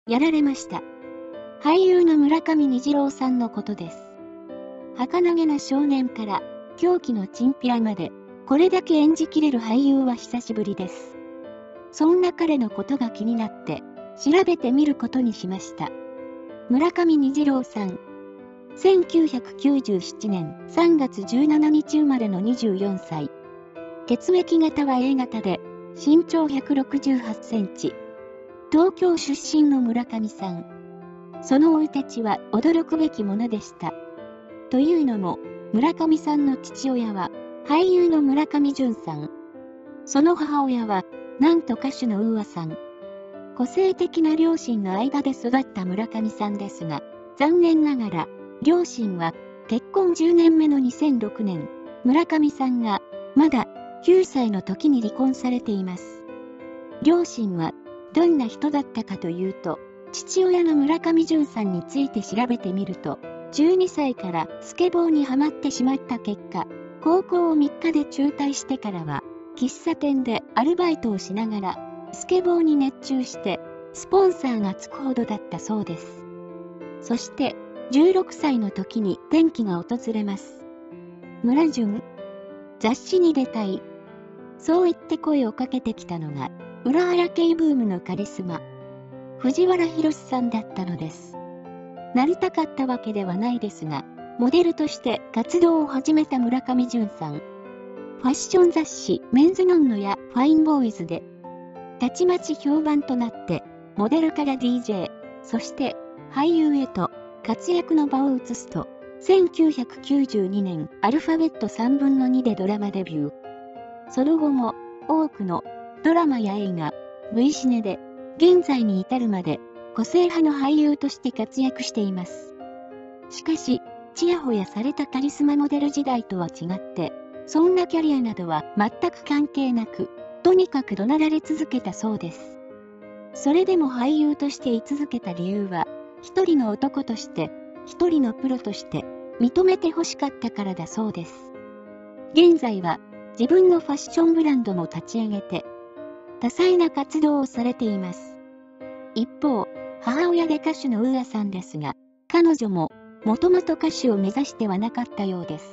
やられました。俳優の村上虹郎さんのことです。儚げな少年から狂気のチンピラまで、これだけ演じきれる俳優は久しぶりです。そんな彼のことが気になって、調べてみることにしました。村上虹郎さん。1997年3月17日生まれの24歳。血液型は A 型で、身長168センチ。東京出身の村上さん。その生い立ちは驚くべきものでした。というのも、村上さんの父親は、俳優の村上淳さん。その母親は、なんと歌手のＵＡさん。個性的な両親の間で育った村上さんですが、残念ながら、両親は結婚10年目の2006年、村上さんがまだ9歳の時に離婚されています。両親はどんな人だったかというと、父親の村上淳さんについて調べてみると、12歳からスケボーにはまってしまった結果、高校を3日で中退してからは、喫茶店でアルバイトをしながら、スケボーに熱中して、スポンサーがつくほどだったそうです。そして、16歳の時に転機が訪れます。村淳、雑誌に出たい。そう言って声をかけてきたのが、裏原系ブームのカリスマ、藤原宏さんだったのです。なりたかったわけではないですが、モデルとして活動を始めた村上淳さん。ファッション雑誌メンズノンノやファインボーイズで、たちまち評判となって、モデルから DJ、そして俳優へと活躍の場を移すと、1992年アルファベット3分の2でドラマデビュー。その後も多くのドラマや映画、Vシネで現在に至るまで個性派の俳優として活躍しています。しかし、ちやほやされたカリスマモデル時代とは違って、そんなキャリアなどは全く関係なく、とにかく怒鳴られ続けたそうです。それでも俳優として居続けた理由は、一人の男として、一人のプロとして認めてほしかったからだそうです。現在は自分のファッションブランドも立ち上げて、多彩な活動をされています。一方、母親で歌手のＵＡさんですが、彼女ももともと歌手を目指してはなかったようです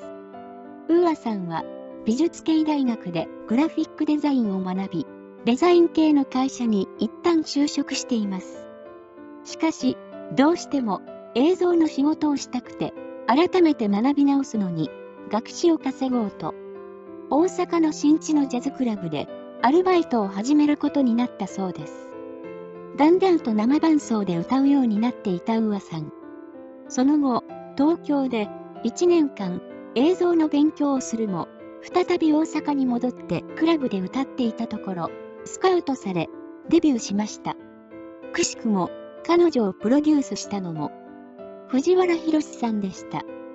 。ＵＡさんは美術系大学でグラフィックデザインを学び、デザイン系の会社に一旦就職しています。しかし、どうしても映像の仕事をしたくて、改めて学び直すのに学費を稼ごうと、大阪の新地のジャズクラブでアルバイトを始めることになったそうです。だんだんと生伴奏で歌うようになっていたＵＡさん。その後、東京で1年間映像の勉強をするも、再び大阪に戻ってクラブで歌っていたところ、スカウトされ、デビューしました。くしくも、彼女をプロデュースしたのも、藤原宏さんでした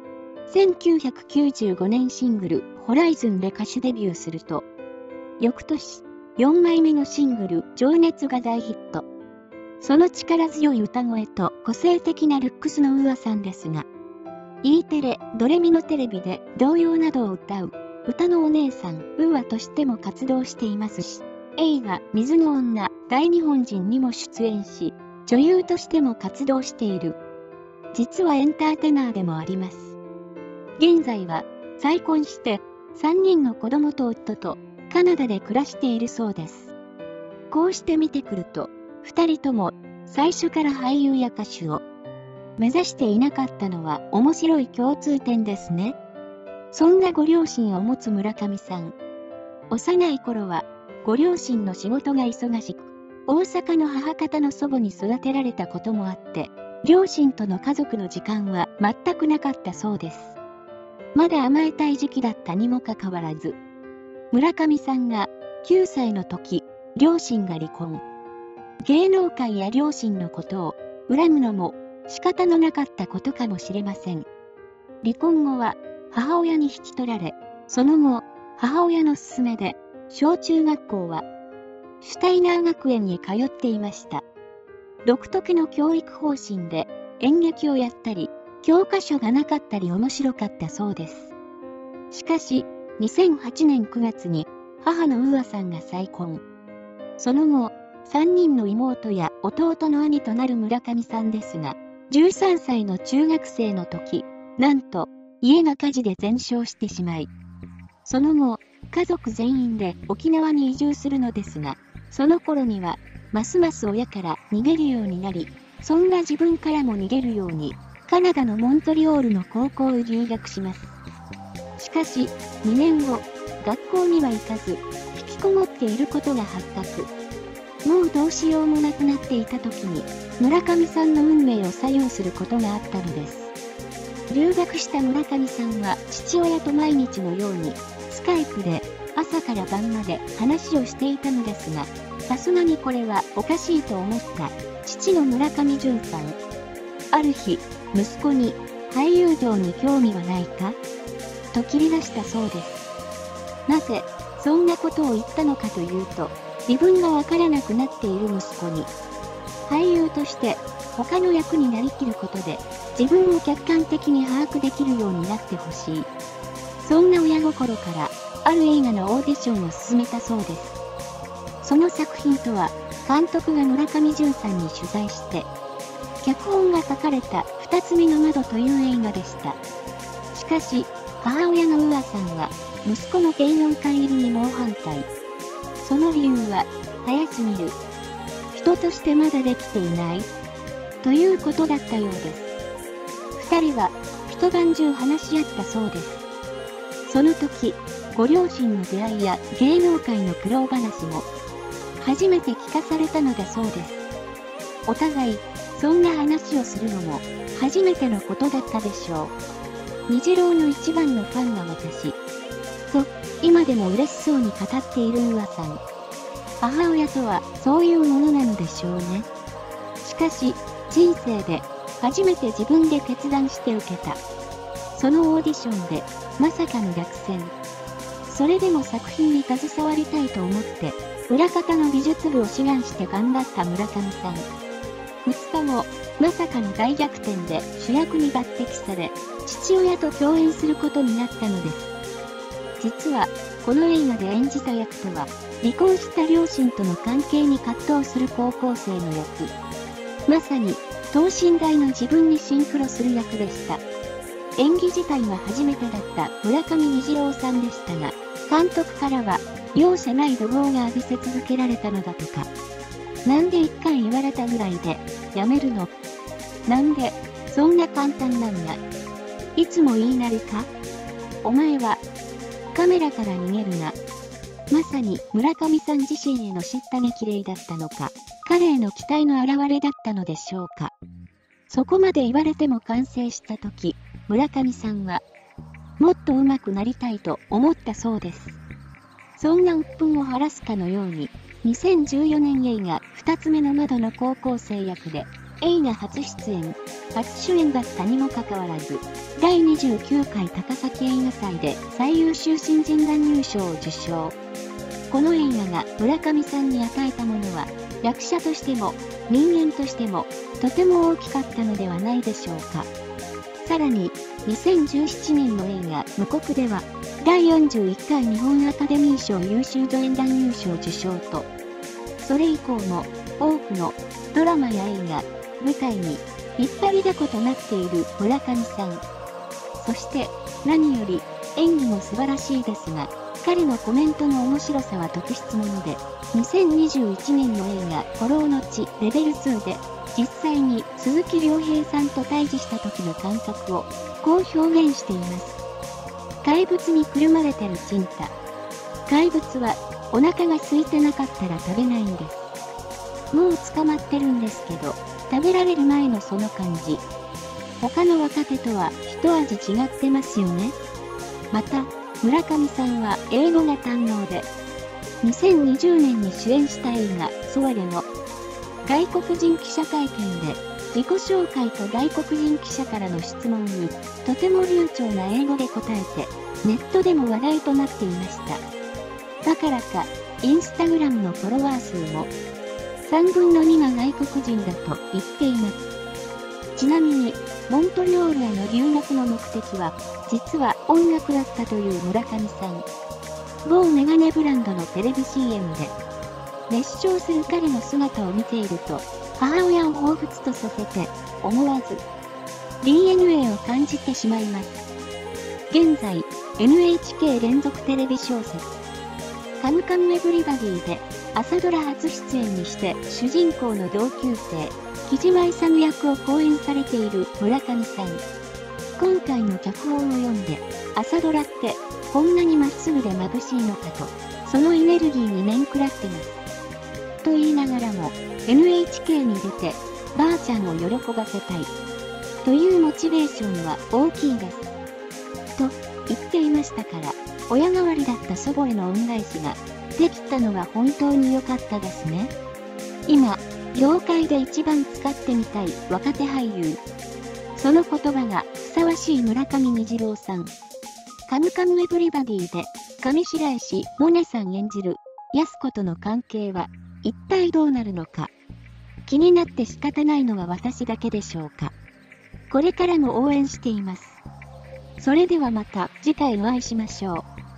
。1995年シングル、ホライズンで歌手デビューすると、翌年、4枚目のシングル、情熱が大ヒット。その力強い歌声と個性的なルックスのＵＡさんですが、E テレ、ドレミのテレビで童謡などを歌う、歌のお姉さん、ＵＡとしても活動していますし、映画、水の女、大日本人にも出演し、女優としても活動している。実はエンターテイナーでもあります。現在は、再婚して、3人の子供と夫と、カナダで暮らしているそうです。こうして見てくると、2人とも、最初から俳優や歌手を、目指していなかったのは面白い共通点ですね。そんなご両親を持つ村上さん。幼い頃は、ご両親の仕事が忙しく、大阪の母方の祖母に育てられたこともあって、両親との家族の時間は全くなかったそうです。まだ甘えたい時期だったにもかかわらず、村上さんが9歳の時、両親が離婚。芸能界や両親のことを恨むのも仕方のなかったことかもしれません。離婚後は母親に引き取られ、その後、母親の勧めで、小中学校はシュタイナー学園に通っていました。独特の教育方針で演劇をやったり、教科書がなかったり面白かったそうです。しかし、2008年9月に母のＵＡさんが再婚。その後、3人の妹や弟の兄となる村上さんですが、13歳の中学生の時、なんと家が火事で全焼してしまい、その後、家族全員で沖縄に移住するのですが、その頃には、ますます親から逃げるようになり、そんな自分からも逃げるように、カナダのモントリオールの高校へ留学します。しかし、2年後、学校には行かず、引きこもっていることが発覚。もうどうしようもなくなっていた時に、村上さんの運命を左右することがあったのです。留学した村上さんは父親と毎日のように、スカイプで朝から晩まで話をしていたのですが、さすがにこれはおかしいと思った父の村上淳さん。ある日、息子に俳優業に興味はないかと切り出したそうです。なぜそんなことを言ったのかというと、自分がわからなくなっている息子に、俳優として他の役になりきることで自分を客観的に把握できるようになってほしい。そんな親心からある映画のオーディションを進めたそうです。その作品とは、監督が村上淳さんに取材して、脚本が書かれた二つ目の窓という映画でした。しかし、母親のウアさんは、息子の芸能界入りに猛反対。その理由は、早すぎる。人としてまだできていない。ということだったようです。二人は、一晩中話し合ったそうです。その時、ご両親の出会いや芸能界の苦労話も、初めて聞かされたのだそうです。お互い、そんな話をするのも、初めてのことだったでしょう。虹郎の一番のファンが私。と、今でも嬉しそうに語っているウアさん。母親とは、そういうものなのでしょうね。しかし、人生で、初めて自分で決断して受けた。そのオーディションで、まさかの落選。それでも作品に携わりたいと思って、裏方の美術部を志願して頑張った村上さん。2日後、まさかの大逆転で主役に抜擢され、父親と共演することになったのです。実は、この映画で演じた役とは、離婚した両親との関係に葛藤する高校生の役。まさに、等身大の自分にシンクロする役でした。演技自体が初めてだった村上虹郎さんでしたが、監督からは、容赦ない怒号が浴びせ続けられたのだとか。なんで一回言われたぐらいで、やめるの？なんで、そんな簡単なんだ。いつも言いなりか？お前は、カメラから逃げるな。まさに村上さん自身への叱咤激励だったのか、彼への期待の表れだったのでしょうか。そこまで言われても完成したとき、村上さんは、もっと上手くなりたいと思ったそうです。そんな鬱憤を晴らすかのように、2014年映画二つ目の窓の高校生役で、映画初出演、初主演だったにもかかわらず、第29回高崎映画祭で最優秀新人男優賞を受賞。この映画が村上さんに与えたものは、役者としても人間としてもとても大きかったのではないでしょうか。さらに、2017年の映画無国では、第41回日本アカデミー賞優秀助演男優賞受賞と、それ以降も多くのドラマや映画、舞台に引っ張りだことなっている村上さん。そして何より演技も素晴らしいですが、彼のコメントの面白さは特筆もので、2021年の映画孤狼の地レベル2で、実際に鈴木亮平さんと対峙した時の感覚をこう表現しています。怪物にくるまれてるチンタ。怪物はお腹が空いてなかったら食べないんです。もう捕まってるんですけど、食べられる前のその感じ。他の若手とは一味違ってますよね。また、村上さんは英語が堪能で、2020年に主演した映画ソワレの外国人記者会見で自己紹介と外国人記者からの質問にとても流暢な英語で答えてネットでも話題となっていました。だからかインスタグラムのフォロワー数も3分の2が外国人だと言っています。ちなみにモントリオールへの留学の目的は実は音楽だったという村上さん。某メガネブランドのテレビ CM で熱唱する彼の姿を見ていると母親を彷彿とさせて、思わず DNA を感じてしまいます。現在、NHK 連続テレビ小説、カムカムエヴリバディで朝ドラ初出演にして主人公の同級生、木島勇役を好演されている村上さん。今回の脚本を読んで、朝ドラってこんなにまっすぐで眩しいのかと、そのエネルギーに面食らってます。と言いながらも、NHK に出て、ばあちゃんを喜ばせたい。というモチベーションは大きいです。と言っていましたから、親代わりだった祖母への恩返しができたのは本当に良かったですね。今、業界で一番使ってみたい若手俳優。その言葉がふさわしい村上虹郎さん。カムカムエヴリバディで上白石萌音さん演じる安子との関係は一体どうなるのか。気になって仕方ないのは私だけでしょうか。これからも応援しています。それではまた次回お会いしましょう。